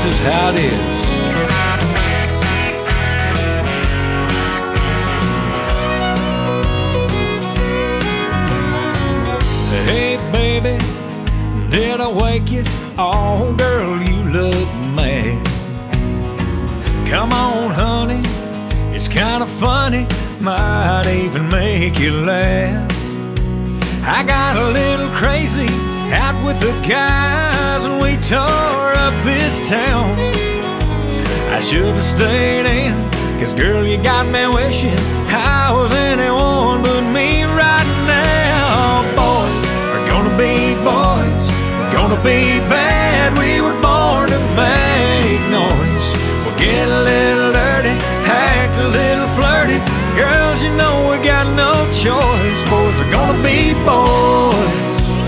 is how it is. Hey baby, did I wake you? Oh girl, you look mad. Come on honey, it's kinda funny, might even make you laugh. I got a little crazy out with the guys and we tore up this town. I should've stayed in, cause girl you got me wishing I was anyone but me right now. Boys are gonna be boys, we're gonna be bad. We were born to make noise. We'll get a little dirty, act a little flirty. Girls, you know we got no choice. Boys are gonna be boys.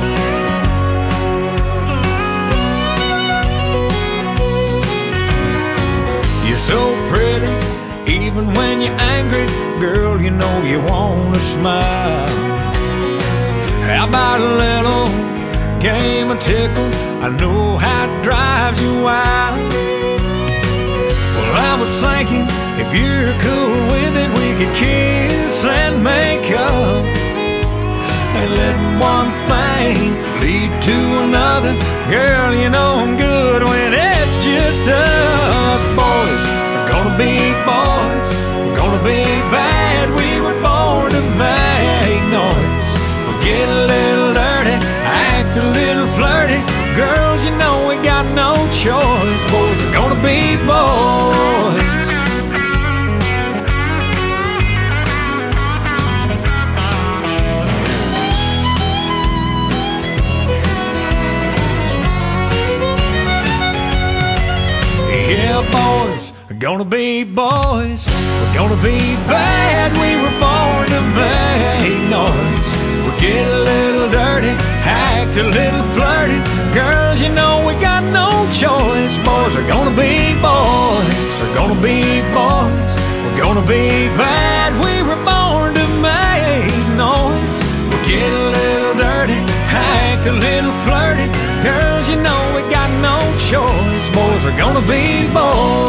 You're so pretty, even when you're angry. Girl, you know you wanna smile. How about a little game of tickle? I know how it drives you wild. Well, I was thinking, if you're cool with it, we could kiss and make up and let one thing lead to another. Girl, you know I'm good when it's just us. Boys are gonna be boys, we're gonna be bad. We were born to make noise. We'll get a little dirty, act a little flirty. Girls, you know we got no choice. Boys are gonna be boys. Yeah, boys are gonna be boys. We're gonna be bad. We were born to make noise. We'll get a little dirty, act a little flirty. Girls, you know we got no choice. Boys are gonna be boys. They're gonna be boys. We're gonna be bad. We were born to make noise. We'll get a little dirty, act a little flirty. Girls, you know we got no choice. Boys are gonna be boys.